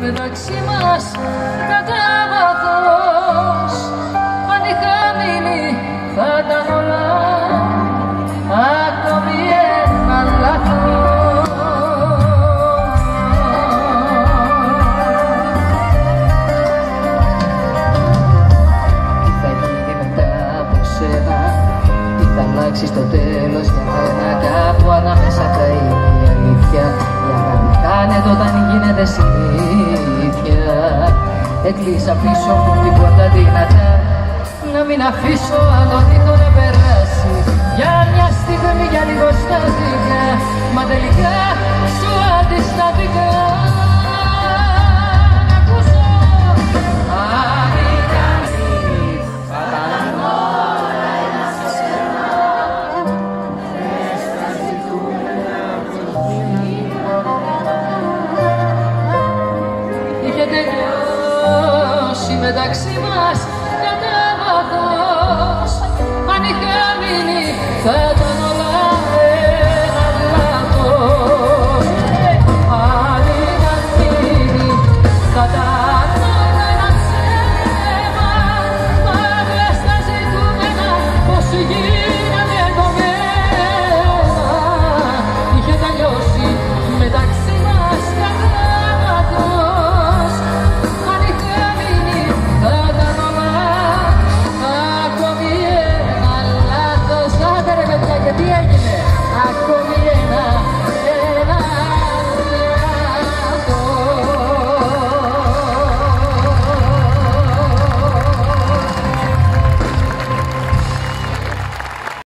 μεταξύ μας κατά βάθος. Αν είχα μείνει θα ήταν όλα ακόμη ένα λάθος. Τι θα γίνει μετά από σένα, τι θα αλλάξει στο τέλος για μένα, κάπου ανάμεσα θα είναι η αλήθεια. Η αγάπη χάνεται όταν γίνεται συνήθεια. Έκλεισα πίσω μου την πόρτα δυνατά, να μην αφήσω άλλον ήχο να περάσει. Για μια στιγμή, για λίγο στάθηκα, μα τελικά σου αντιστάθηκα. Να ακούσω. Αν ήταν νύχτα, θα ήταν όλα ένα σε σένα. Μέσα ζητούμε από το είχε τελειώσει μεταξύ μας κατά βάθος. Αν είχα μείνει θα